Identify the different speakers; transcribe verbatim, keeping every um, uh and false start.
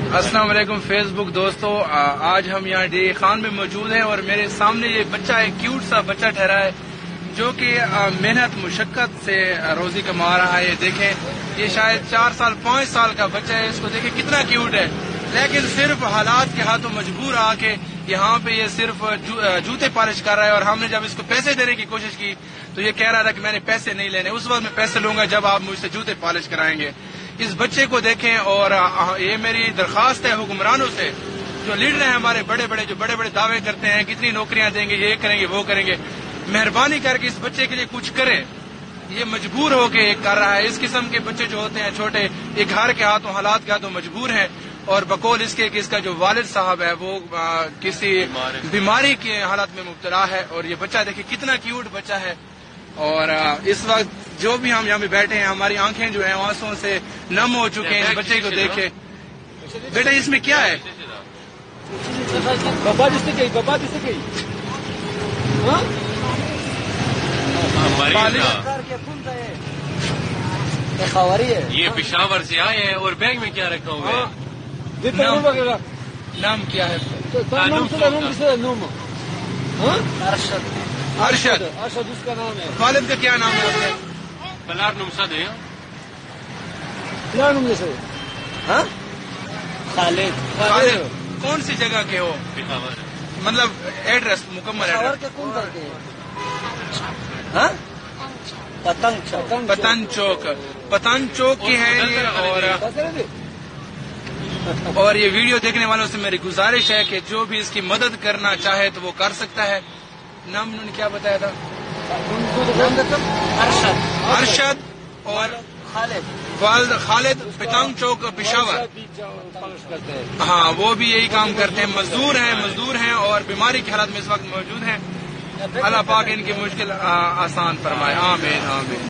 Speaker 1: السلام علیکم فیس بک دوستو، آج ہم یہاں ڈی خان میں موجود ہیں اور میرے سامنے یہ بچہ ایک کیوٹ سا بچہ ٹھہرا ہے جو کہ محنت مشقت سے روزی کما رہا ہے. یہ دیکھیں، یہ شاید چار سال پانچ سال کا بچہ ہے. اس کو دیکھیں کتنا کیوٹ ہے، لیکن صرف حالات کے ہاتھوں مجبور آ کے یہاں پہ یہ صرف جوتے پالش کر رہا ہے. اور ہم نے جب اس کو پیسے دینے کی کوشش کی تو یہ کہہ رہا تھا کہ میں نے پیسے نہیں لینے. اس وقت میں پیسے لوں گا جب آپ مجھ سے جوتے پالش کرائیں گے. اس بچے کو دیکھیں، اور یہ میری درخواست ہے حکمرانوں سے، جو لیڈر ہیں ہمارے بڑے بڑے، جو بڑے بڑے دعوے کرتے ہیں کتنی نوکریاں دیں گے، یہ کریں گے وہ کریں گے، مہربانی کر کے اس بچے کے لیے کچھ کریں. یہ مجبور ہو کے کر رہا ہے. اس قسم کے بچے جو ہوتے ہیں چھوٹے، یہ گھر کے ہاتھوں حالات کے ہاتھوں مجبور ہیں. اور بقول اس کے کہ اس کا جو والد صاحب ہے وہ کسی بیماری کے حالت میں مبتلا ہے. اور یہ بچہ دیکھیں کتنا کیوٹ بچہ ہے. اور اس وقت جو بھی ہم یہاں پہ بیٹھے ہیں، ہماری آنکھیں جو ہیں آنسوں سے نم ہو چکے ہیں. اس بچے کو دیکھے. بیٹا اس میں کیا ہے؟
Speaker 2: یہ پشاور سے آئے ہیں اور بیگ میں کیا رکھا ہوا ہے؟
Speaker 1: نام کیا ہے؟ ارشد.
Speaker 3: ارشد اس کا نام ہے.
Speaker 1: والد کا کیا نام ہے؟
Speaker 2: بلار نمسد ہے.
Speaker 3: کیا نام جیسے؟ خالد.
Speaker 1: خالد کون سی جگہ کے ہو؟
Speaker 2: پشاور.
Speaker 1: مطلب ایڈریس مکمل ایڈریس؟
Speaker 3: پتنگ چوک.
Speaker 1: پتن چوک. پتن چوک کی ہے یہ. اور اور یہ ویڈیو دیکھنے والوں سے میری گزارش ہے کہ جو بھی اس کی مدد کرنا چاہے تو وہ کر سکتا ہے. نام انہوں نے کیا بتایا تھا؟
Speaker 3: ارشد.
Speaker 1: ارشد اور
Speaker 3: خالد.
Speaker 1: والد خالد، پتنگ چوک پشاور. ہاں وہ بھی یہی کام کرتے ہیں. مزدور ہیں مزدور ہیں اور بیماری کے حالات میں اس وقت موجود ہیں. اللہ پاک ان کی مشکل آسان فرمائے. آمین آمین.